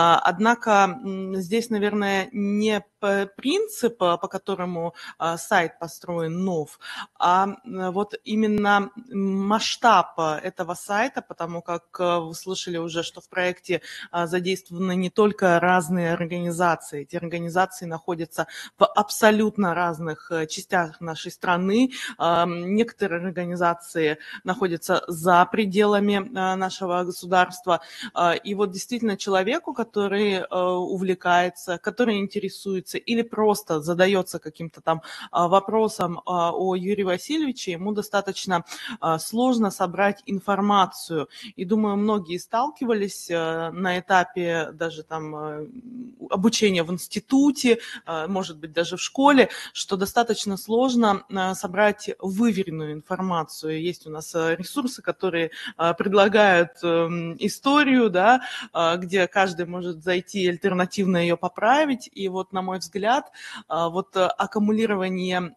Однако здесь, наверное, не принцип, по которому сайт построен нов, а вот именно масштаб этого сайта, потому как вы слышали уже, что в проекте задействованы не только разные организации. Эти организации находятся в абсолютно разных частях нашей страны. Некоторые организации находятся за пределами нашего государства. И вот действительно человеку, который увлекается, который интересуется или просто задается каким-то там вопросом о Юрии Васильевиче, ему достаточно сложно собрать информацию. И, думаю, многие сталкивались на этапе даже там обучения в институте, может быть, даже в школе, что достаточно сложно собрать выверенную информацию. Есть у нас ресурсы, которые предлагают историю, да, где каждый может зайти альтернативно ее поправить. И вот, на мой взгляд, вот аккумулирование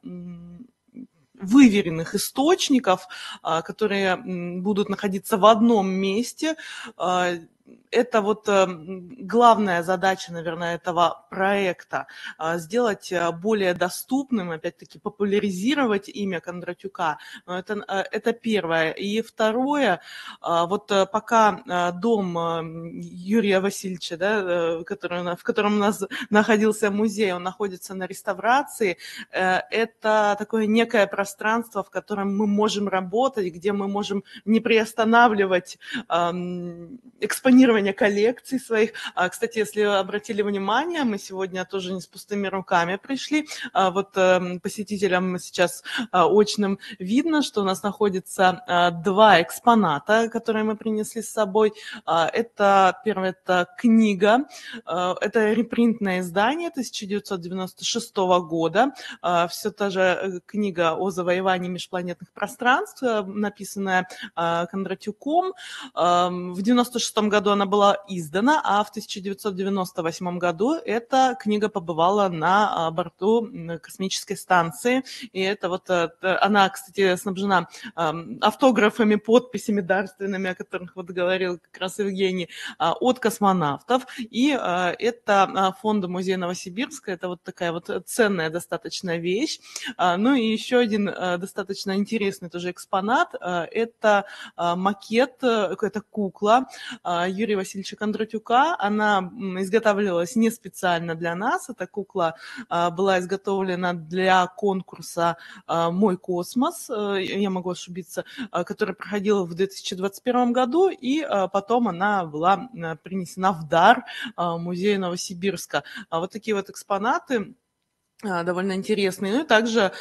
выверенных источников, которые будут находиться в одном месте, это вот главная задача, наверное, этого проекта – сделать более доступным, опять-таки, популяризировать имя Кондратюка. Это первое. И второе, вот пока дом Юрия Васильевича, да, в котором у нас находился музей, он находится на реставрации, это такое некое пространство, в котором мы можем работать, где мы можем не приостанавливать экспонирование коллекций своих. Кстати, если обратили внимание, мы сегодня тоже не с пустыми руками пришли. Вот посетителям сейчас очным видно, что у нас находится два экспоната, которые мы принесли с собой. Это первое, это книга, это репринтное издание 1996 года. Все та же книга о завоевании межпланетных пространств, написанная Кондратюком. В 1996 году она была издана, а в 1998 году эта книга побывала на борту космической станции. И это вот она, кстати, снабжена автографами, подписями дарственными, о которых вот говорил как раз Евгений, от космонавтов. И это фонд музея Новосибирска. Это вот такая вот ценная достаточно вещь. Ну и еще один достаточно интересный тоже экспонат. Это макет, это кукла Юрия Васильевича Кондратюка. Она изготавливалась не специально для нас. Эта кукла была изготовлена для конкурса «Мой космос», я могу ошибиться, который проходил в 2021 году, и потом она была принесена в дар музею Новосибирска. Вот такие вот экспонаты довольно интересные. Ну и также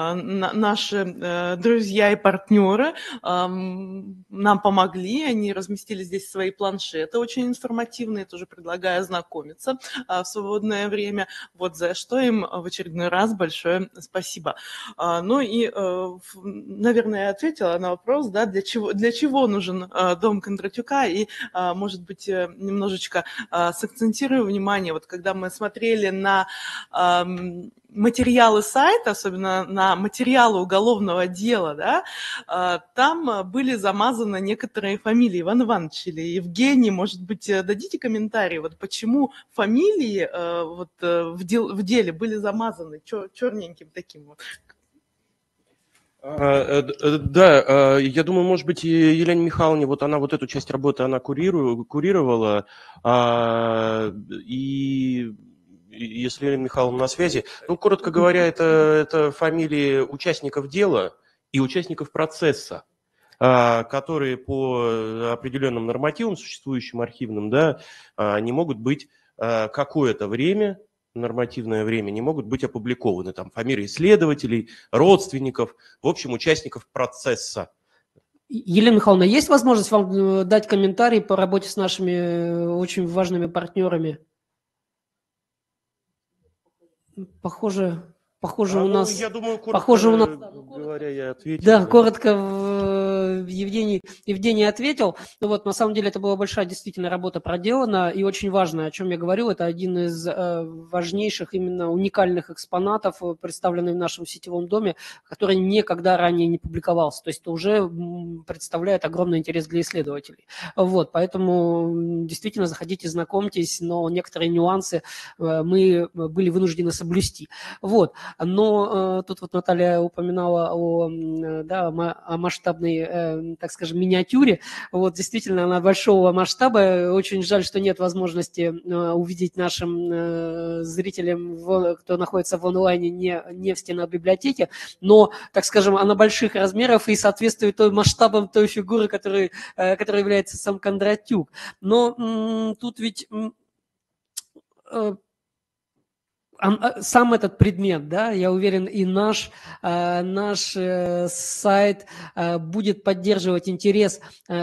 наши друзья и партнеры нам помогли, они разместили здесь свои планшеты, очень информативные, тоже предлагаю ознакомиться в свободное время, вот за что им в очередной раз большое спасибо. Ну и, наверное, я ответила на вопрос, да, для чего нужен дом Кондратюка, и, может быть, немножечко сакцентирую внимание, вот когда мы смотрели на материалы сайта, особенно на материалы уголовного дела, да, там были замазаны некоторые фамилии. Иван Иванович или Евгений, может быть, дадите комментарий, вот почему фамилии вот в деле были замазаны черненьким таким вот? Да, я думаю, может быть, Елене Михайловне, вот она вот эту часть работы она курировала, и если Елена Михайловна на связи, ну, коротко говоря, это фамилии участников дела и участников процесса, которые по определенным нормативам, существующим архивным, да, не могут быть какое-то время, нормативное время, не могут быть опубликованы. Там фамилии следователей, родственников, в общем, участников процесса. Елена Михайловна, есть возможность вам дать комментарий по работе с нашими очень важными партнерами? Похоже, у нас... Я думаю, говоря, я ответил. Да, коротко Евгений ответил. Ну вот, на самом деле, это была большая действительно работа проделана, и очень важно, о чем я говорил, это один из важнейших, именно уникальных экспонатов, представленный в нашем сетевом доме, который никогда ранее не публиковался. То есть это уже представляет огромный интерес для исследователей. Вот, поэтому действительно заходите, знакомьтесь, но некоторые нюансы мы были вынуждены соблюсти. Вот. Но тут вот Наталья упоминала о масштабной, так скажем, миниатюре. Вот, действительно, она большого масштаба. Очень жаль, что нет возможности увидеть нашим зрителям, кто находится в онлайне, не в стенах библиотеки. Но, так скажем, она больших размеров и соответствует той масштабам той фигуры, которой является сам Кондратюк. Но тут ведь... сам этот предмет, да, я уверен, и наш сайт будет поддерживать интерес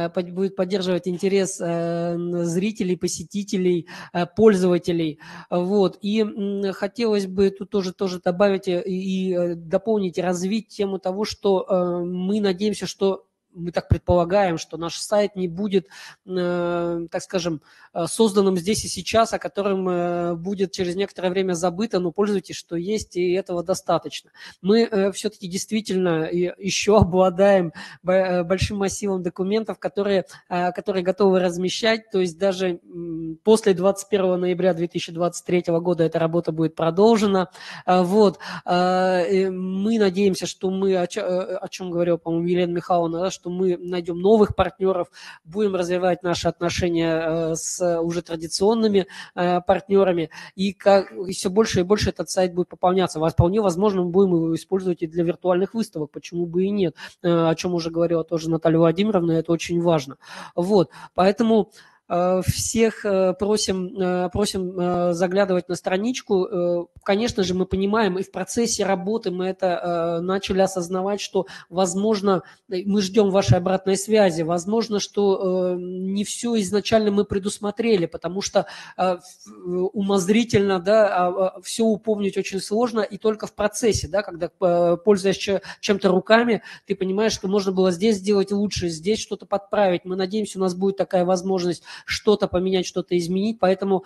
зрителей, посетителей, пользователей. Вот. И хотелось бы тут тоже добавить и дополнить, и развить тему того, что мы надеемся, что мы так предполагаем, что наш сайт не будет, так скажем, созданным здесь и сейчас, о котором будет через некоторое время забыто, но пользуйтесь, что есть, и этого достаточно. Мы все-таки действительно еще обладаем большим массивом документов, которые готовы размещать, то есть даже после 21 ноября 2023 года эта работа будет продолжена. Вот. Мы надеемся, что мы, о чем говорила, по-моему, Елена Михайловна, да, что мы найдем новых партнеров, будем развивать наши отношения с уже традиционными партнерами, и все больше и больше этот сайт будет пополняться. Вполне возможно, мы будем его использовать и для виртуальных выставок, почему бы и нет, о чем уже говорила тоже Наталья Владимировна, это очень важно. Вот, поэтому всех просим заглядывать на страничку. Конечно же, мы понимаем, и в процессе работы мы это начали осознавать, что, возможно, мы ждем вашей обратной связи, возможно, что не все изначально мы предусмотрели, потому что умозрительно, да, все упомнить очень сложно, и только в процессе, да, когда пользуясь чем-то руками, ты понимаешь, что можно было здесь сделать лучше, здесь что-то подправить. Мы надеемся, у нас будет такая возможность что-то поменять, что-то изменить, поэтому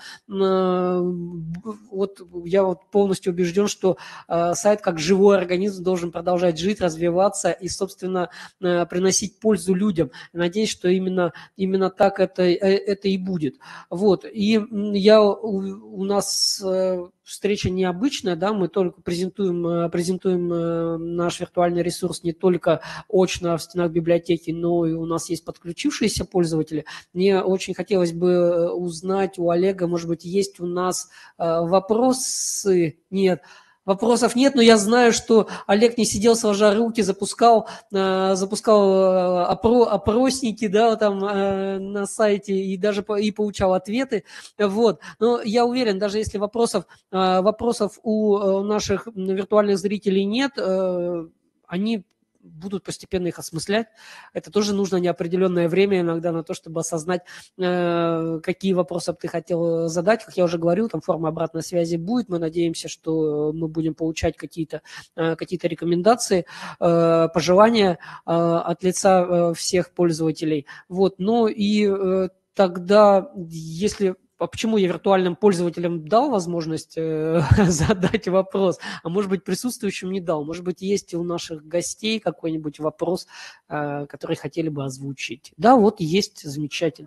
вот я вот полностью убежден, что сайт как живой организм должен продолжать жить, развиваться и, собственно, приносить пользу людям. Надеюсь, что именно так это и будет. Вот. И у нас встреча необычная, да, мы только презентуем наш виртуальный ресурс не только очно в стенах библиотеки, но и у нас есть подключившиеся пользователи. Мне очень хотелось бы узнать у Олега, может быть, есть у нас вопросы? Нет. Вопросов нет, но я знаю, что Олег не сидел сложа руки, запускал опросники, да, там на сайте и даже получал ответы. Вот. Но я уверен, даже если вопросов у наших виртуальных зрителей нет, они будут постепенно их осмыслять. Это тоже нужно неопределенное время иногда на то, чтобы осознать, какие вопросы ты хотел задать. Как я уже говорил, там форма обратной связи будет. Мы надеемся, что мы будем получать какие-то рекомендации, пожелания от лица всех пользователей. Вот. Ну и тогда, если... Почему я виртуальным пользователям дал возможность задать вопрос, а может быть присутствующим не дал? Может быть, есть у наших гостей какой-нибудь вопрос, который хотели бы озвучить? Да, вот есть, замечательно.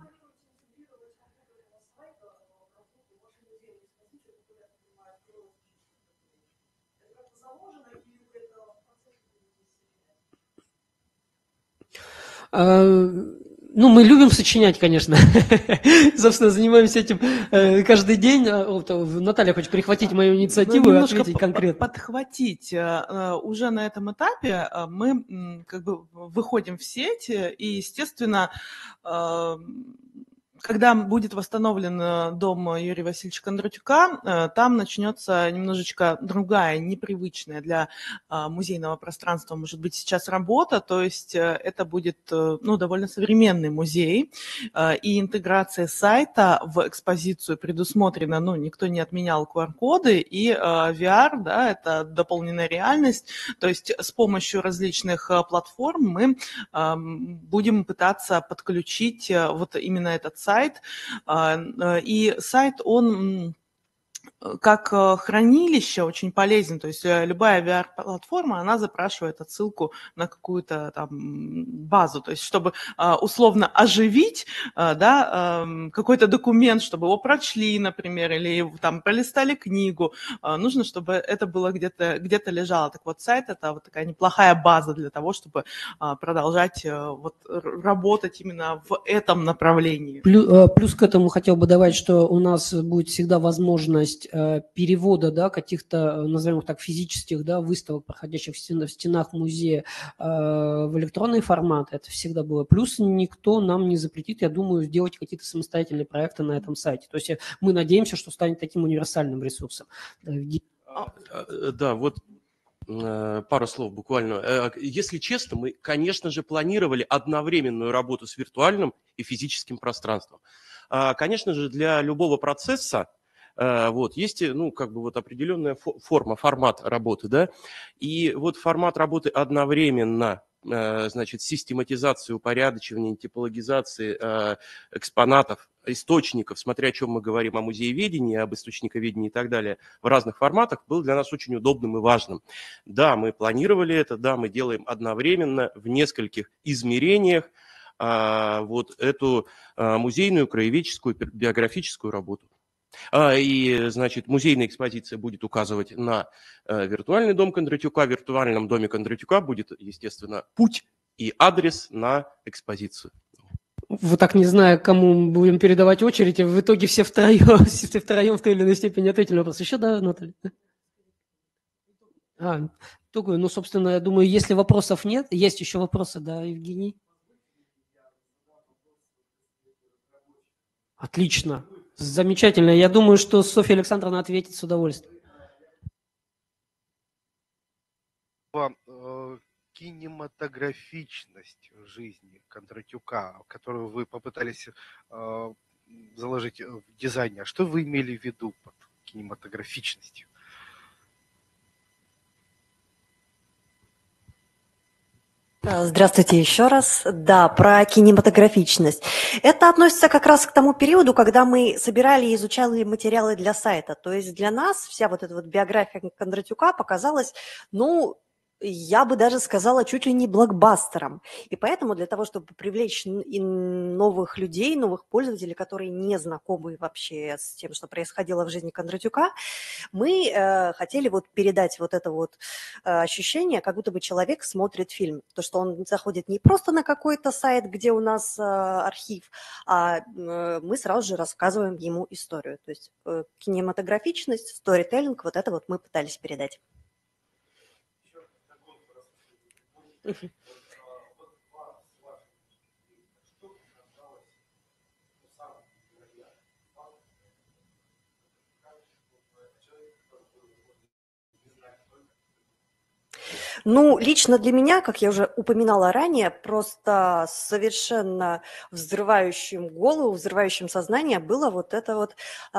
Ну, мы любим сочинять, конечно. Собственно, занимаемся этим каждый день. Наталья хочет перехватить мою инициативу и ответить конкретно. Подхватить. Уже на этом этапе мы как бы выходим в сеть, и, естественно, когда будет восстановлен дом Юрия Васильевича Кондратюка, там начнется немножечко другая, непривычная для музейного пространства, может быть, сейчас работа, то есть это будет довольно современный музей, и интеграция сайта в экспозицию предусмотрена, никто не отменял QR-коды, и VR, да, это дополненная реальность, то есть с помощью различных платформ мы будем пытаться подключить вот именно этот сайт, и сайт, он как хранилище очень полезен, то есть любая VR-платформа, она запрашивает отсылку на какую-то там базу, то есть чтобы условно оживить, да, какой-то документ, чтобы его прочли, например, или там пролистали книгу, нужно, чтобы это было где-то лежало. Так вот, сайт – это вот такая неплохая база для того, чтобы продолжать вот работать именно в этом направлении. Плюс к этому хотел бы добавить, что у нас будет всегда возможность перевода, да, каких-то, назовем их так, физических, да, выставок, проходящих в стенах музея в электронный формат. Это всегда было. Плюс никто нам не запретит, я думаю, сделать какие-то самостоятельные проекты на этом сайте. То есть мы надеемся, что станет таким универсальным ресурсом. Да, вот пару слов буквально. Если честно, мы, конечно же, планировали одновременную работу с виртуальным и физическим пространством. Конечно же, для любого процесса есть, определенная форма, формат работы, да, и вот формат работы одновременно значит, систематизации, упорядочивания, типологизации экспонатов, источников, смотря о чем мы говорим, о музееведении, об источниковедении и так далее, в разных форматах, был для нас очень удобным и важным. Да, мы планировали это, да, мы делаем одновременно в нескольких измерениях вот эту музейную, краеведческую, биографическую работу. И, значит, музейная экспозиция будет указывать на виртуальный дом Кондратюка. В виртуальном доме Кондратюка будет, естественно, путь и адрес на экспозицию. Вот так, не знаю, кому мы будем передавать очередь, в итоге все втроем в той или иной степени ответили на вопрос. Еще, да, Наталья? Ну, собственно, я думаю, если вопросов нет, есть еще вопросы, да, Евгений? Отлично. Замечательно. Я думаю, что Софья Александровна ответит с удовольствием. Кинематографичность жизни Кондратюка, которую вы попытались заложить в дизайне. А что вы имели в виду под кинематографичностью? Здравствуйте еще раз. Да, про кинематографичность. Это относится как раз к тому периоду, когда мы собирали и изучали материалы для сайта. То есть для нас вся вот эта вот биография Кондратюка показалась, ну, я бы даже сказала, чуть ли не блокбастером. И поэтому для того, чтобы привлечь и новых людей, новых пользователей, которые не знакомы вообще с тем, что происходило в жизни Кондратюка, мы хотели вот передать вот это вот ощущение, как будто бы человек смотрит фильм. То, что он заходит не просто на какой-то сайт, где у нас архив, а мы сразу же рассказываем ему историю. То есть кинематографичность, сторителлинг, вот это вот мы пытались передать. Ну, лично для меня, как я уже упоминала ранее, просто совершенно взрывающим голову, взрывающим сознание было вот это вот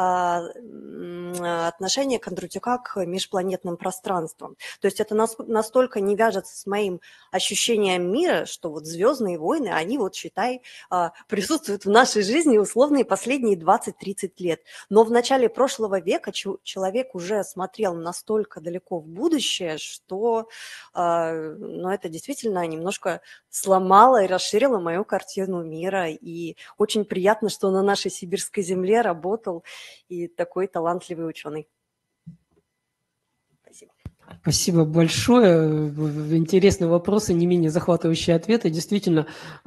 отношение Кондратюка к межпланетным пространствам. То есть это настолько не вяжется с моим ощущением мира, что вот «Звездные войны», они вот, считай, присутствуют в нашей жизни условные последние 20-30 лет. Но в начале прошлого века человек уже смотрел настолько далеко в будущее, что но это действительно немножко сломало и расширило мою картину мира. И очень приятно, что на нашей сибирской земле работал и такой талантливый ученый. Спасибо. Спасибо большое. Интересные вопросы, не менее захватывающие ответы. Действительно,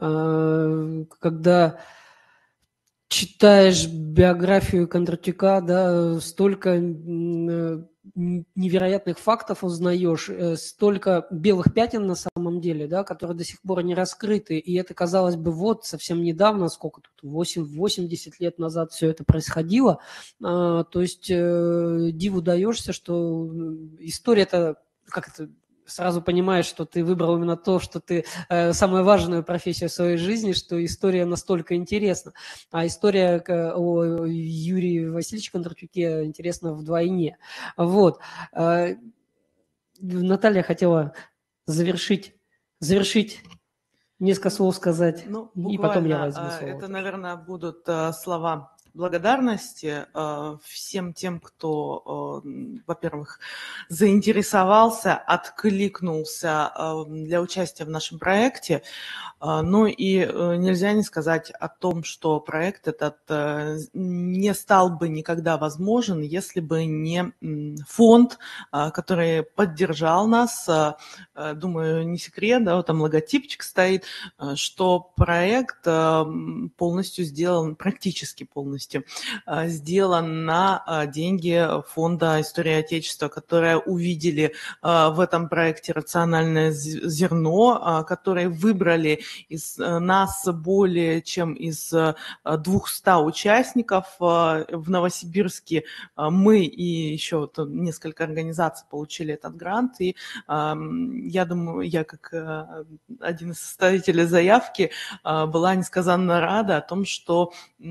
когда читаешь биографию Кондратюка, да, столько невероятных фактов узнаешь, столько белых пятен на самом деле, да, которые до сих пор не раскрыты. И это, казалось бы, вот совсем недавно, сколько тут, 80 лет назад все это происходило. То есть диву даешься, что история-то, как это, сразу понимаешь, что ты выбрал именно то, что ты самую важную профессию в своей жизни, что история настолько интересна. А история о Юрии Васильевиче Кондратюке интересна вдвойне. Вот. Наталья хотела завершить, несколько слов сказать, ну, и потом я возьму буквально, слово. это, наверное, будут слова благодарности всем тем, кто, во-первых, заинтересовался, откликнулся для участия в нашем проекте. Ну и нельзя не сказать о том, что проект этот не стал бы никогда возможен, если бы не фонд, который поддержал нас. Думаю, не секрет, да, вот там логотипчик стоит, что проект полностью сделан, практически полностью сделан на деньги фонда «История Отечества», которые увидели в этом проекте рациональное зерно, которые выбрали из нас более чем из 200 участников. В Новосибирске мы и еще несколько организаций получили этот грант. И я думаю, я как один из составителей заявки была несказанно рада о том, что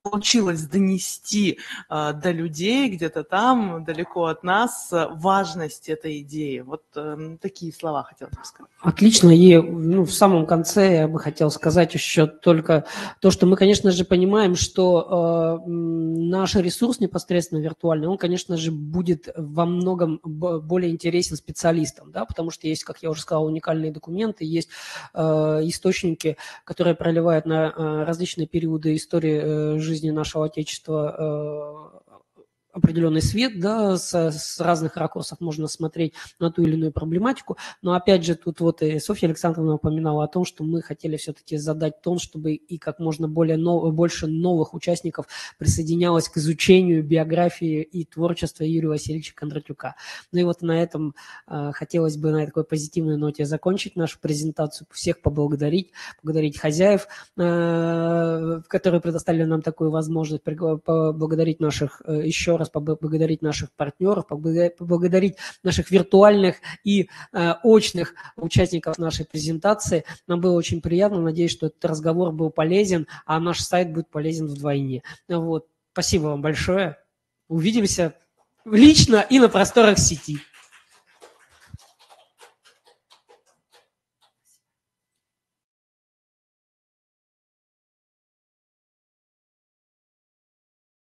получилось донести до людей где-то там, далеко от нас, важность этой идеи. Вот такие слова хотелось бы сказать. Отлично. И в самом конце я бы хотел сказать еще только то, что мы, конечно же, понимаем, что наш ресурс непосредственно виртуальный, он, конечно же, будет во многом более интересен специалистам, да, потому что есть, как я уже сказал, уникальные документы, есть источники, которые проливают на различные периоды истории жизни нашего Отечества определенный свет, да, с разных ракурсов можно смотреть на ту или иную проблематику, но опять же тут вот и Софья Александровна упоминала о том, что мы хотели все-таки задать тон, чтобы и как можно больше новых участников присоединялось к изучению биографии и творчества Юрия Васильевича Кондратюка. Ну и вот на этом хотелось бы на такой позитивной ноте закончить нашу презентацию, всех поблагодарить хозяев, которые предоставили нам такую возможность, поблагодарить еще раз поблагодарить наших партнеров, поблагодарить наших виртуальных и очных участников нашей презентации. Нам было очень приятно. Надеюсь, что этот разговор был полезен, а наш сайт будет полезен вдвойне. Вот. Спасибо вам большое. Увидимся лично и на просторах сети.